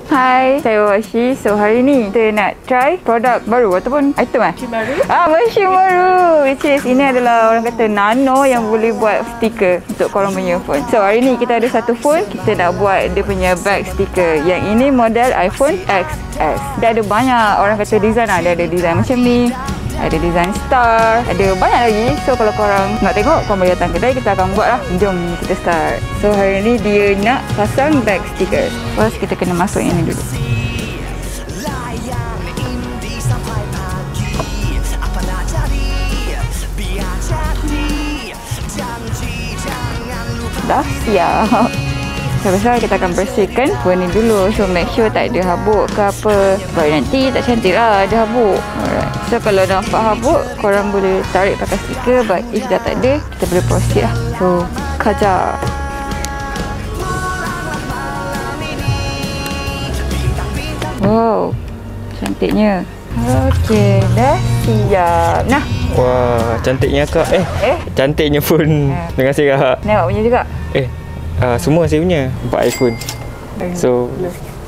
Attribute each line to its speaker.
Speaker 1: Hai, saya Washi. So hari ni kita nak try produk baru ataupun item mesin baru. Mesin baru. Which is ini adalah orang kata nano yang boleh buat stiker untuk korang punya phone. So hari ni kita ada satu phone, kita nak buat dia punya back stiker. Yang ini model iPhone XS. Dia ada banyak orang kata design lah. Dia ada design macam ni, ada design star, ada banyak lagi. So kalau korang nak tengok, korang boleh datang kedai, kita akan buat lah. Jom kita start. So hari ni dia nak pasang back sticker. First kita kena masuk ini dulu. Dah siap. Sebab kita akan bersihkan phone ni dulu. So make sure tak ada habuk ke apa. Sebab nanti tak cantik lah ada habuk. Alright. So kalau nampak habuk, korang boleh tarik pakai stiker. But if dah tak ada, kita boleh proceed lah. So kajar. Wow, cantiknya. Okey, dah siap. Nah.
Speaker 2: Wah, cantiknya kak. Cantiknya phone. Terima kasih kak.
Speaker 1: Ni awak punya juga?
Speaker 2: Semua saya punya 4 iPhone. So